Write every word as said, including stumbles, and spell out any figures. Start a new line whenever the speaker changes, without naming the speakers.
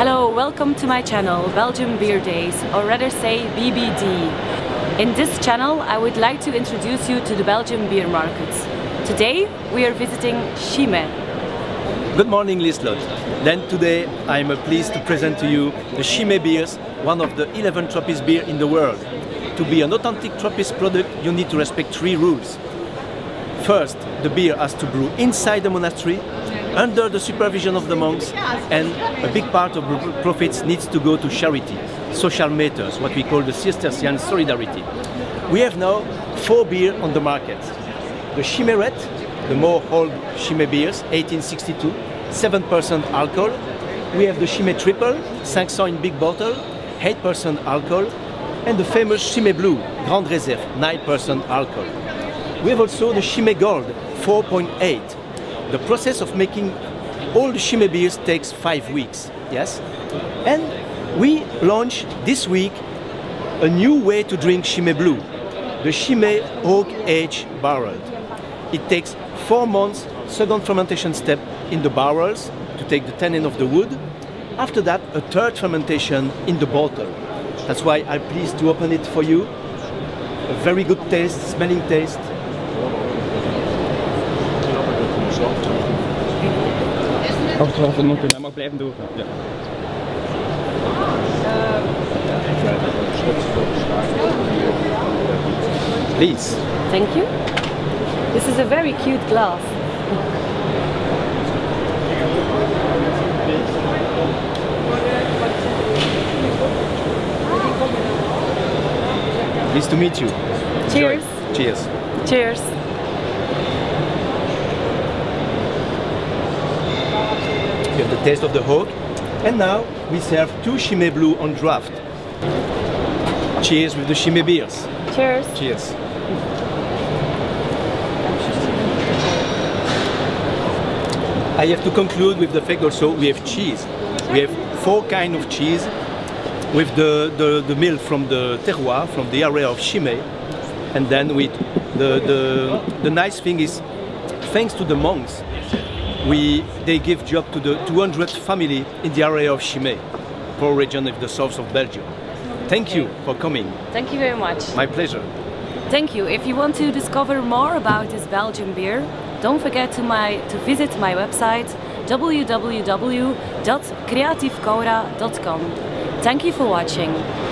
Hello, welcome to my channel, Belgium Beer Days, or rather say B B D. In this channel I would like to introduce you to the Belgian beer markets. Today we are visiting Chimay.
Good morning, Lislot. Then today I am pleased to present to you the Chimay beers, one of the eleven Trappist beer in the world. To be an authentic Trappist product, you need to respect three rules. First, the beer has to brew inside the monastery, under the supervision of the monks, and a big part of the profits needs to go to charity, social matters, what we call the Cistercian solidarity. We have now four beer on the market. The Chimay Red, the more old Chimay beers, eighteen sixty-two, seven percent alcohol. We have the Chimay Triple, five cents in big bottle, eight percent alcohol, and the famous Chimay Blue, Grande Réserve, nine percent alcohol. We have also the Chimay Gold, four point eight. The process of making all the Chimay beers takes five weeks, yes? And we launch this week a new way to drink Chimay Blue, the Chimay Oak Age Barreled. It takes four months, second fermentation step in the barrels to take the tannin of the wood. After that, a third fermentation in the bottle. That's why I'm pleased to open it for you. A very good taste, smelling taste.
Afgelopen nog kunnen, maar blijven doorgaan. Ja.
Please.
Thank you. This is a very cute glass.
Pleased to meet you.
Cheers.
Enjoy. Cheers.
Cheers.
You have the taste of the oak. And now we serve two Chimay Blue on draft. Cheers with the Chimay beers.
Cheers.
Cheers. I have to conclude with the fact also we have cheese. We have four kinds of cheese with the, the, the milk from the terroir, from the area of Chimay. And then with the, the, the nice thing is, thanks to the monks, we, they give job to the two hundred family in the area of Chimay, poor region of the south of Belgium. Thank you for coming.
Thank you very much.
My pleasure.
Thank you. If you want to discover more about this Belgian beer, don't forget to, my, to visit my website w w w dot creatiefcoura dot com. Thank you for watching.